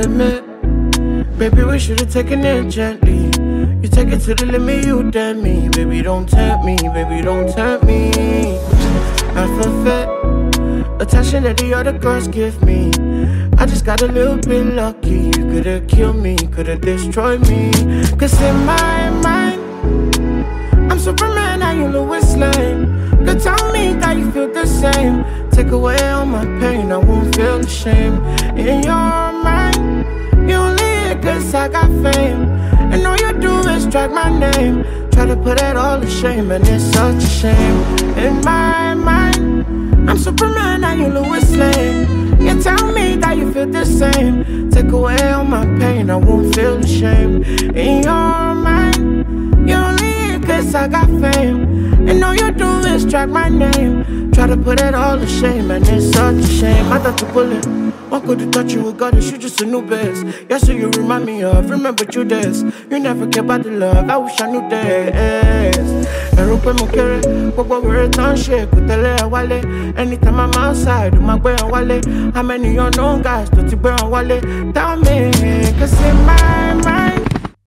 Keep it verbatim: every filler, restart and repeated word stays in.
admit, baby, we should've taken it gently. You take it to the limit, you damn me. Baby, don't tempt me, baby, don't tempt me. I forfeit attention that the other girls give me. I just got a little bit lucky. You could've killed me, could've destroyed me. Cause in my mind, I'm Superman, now you Lois Lane. Girl, tell me that you feel the same. Take away all my pain, I won't feel the shame. In your mind, you only here cause I got fame. And all you do is drag my name. Try to put it all to shame, and it's such a shame. In my mind, I'm Superman, now you Lois Lane. You tell me that you feel the same. Take away all my pain, I won't feel the shame. In your mind, you only here cause I got fame. And all you do is drag my name. Try to put it all to shame, and it's such a shame. I thought to pull it, what could have thought you would got it? You just a new base. Yeah, so you remind me of, remember you days. You never care about the love, I wish I knew this. Ẹ̀rù pé mo kéré, gbogbo wèrè tán ṣe kò tẹ̀lé ẹ wálé. Anytime I'm outside, ó máa gbé ẹ wálé. How many unknown guys tó ti gbé ẹ wálé? Tell me, cause in my